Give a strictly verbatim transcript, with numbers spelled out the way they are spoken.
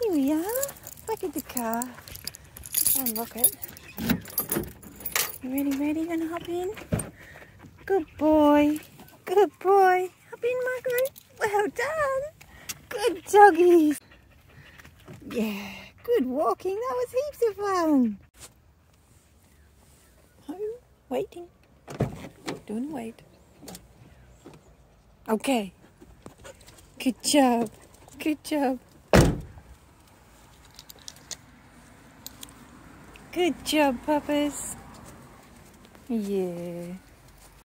Here we are, back at the car. Let's unlock it. You ready, ready? Gonna hop in? Good boy. Good boy. Hop in, Margaret. Well done. Good doggies. Yeah, good walking. That was heaps of fun. Home, waiting. Don't wait. Okay. Good job. Good job. Good job, puppies. Yeah.